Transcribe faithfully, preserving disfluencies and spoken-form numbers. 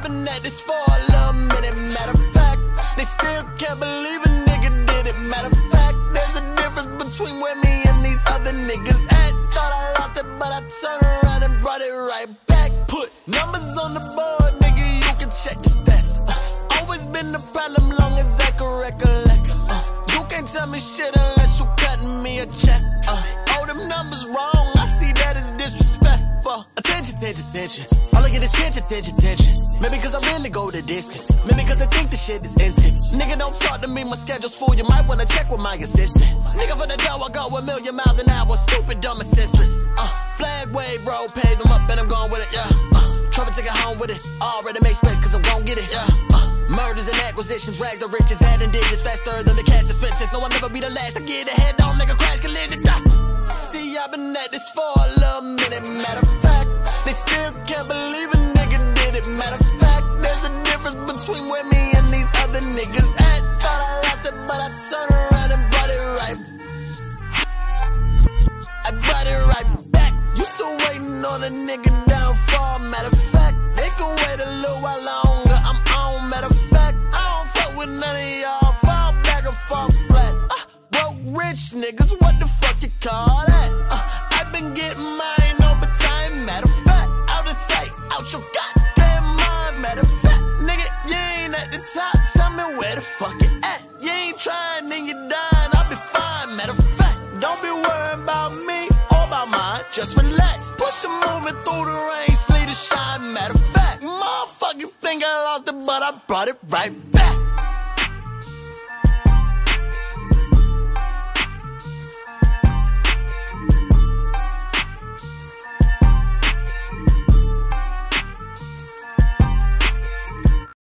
been at this for a little minute. Matter of fact, they still can't believe a nigga did it. Matter of fact, there's a difference between where me and these other niggas at. Thought I lost it, but I turned around and brought it right back. Put numbers on the board, nigga, you can check the stats. Uh, always been the problem long as I can recollect. Uh, you can't tell me shit unless you cutting me a check. Uh, all them numbers wrong, I see that as disrespectful. Attention, attention, attention. All I get is attention, attention, attention. Maybe cause I really go the distance. Maybe cause I think the shit is instant. Nigga, don't talk to me, my schedule's full. You might wanna check with my assistant. Nigga, for the dough, I go a million miles an hour. Stupid, dumb, and senseless. Uh, flag wave, road, pave them up, and I'm going with it, yeah. Uh, trophy ticket home with it. Already make space cause I'm gon' get it, yeah. Uh, murders and acquisitions, rags of riches, adding digits faster than the cash expenses. No, I'll never be the last. I get ahead on, nigga, crash collision. Die. See, I've been at this for a little minute. Matter of fact, they still can't believe a nigga did it. Matter of fact, there's a difference between where me and these other niggas at. Thought I lost it, but I turned around and brought it right. I brought it right back. You still waiting on a nigga downfall. Matter of fact, they can wait a little while longer. I'm on. Matter of fact, I don't fuck with none of y'all. Fall back or fall flat. Uh, broke rich niggas, what the fuck you call that? Uh, I've been getting mine over time. Matter of fact, out of sight, out your goddamn mind. Matter of fact, nigga, you ain't at the top. Tell me where the fuck you at. You ain't trying, then you dying. I'll be fine. Matter of fact, don't be worrying about me or about mine. Just relax. Push a moving through the rain, sleet to shine. Matter of fact, motherfuckers think I lost it, but I brought it right back.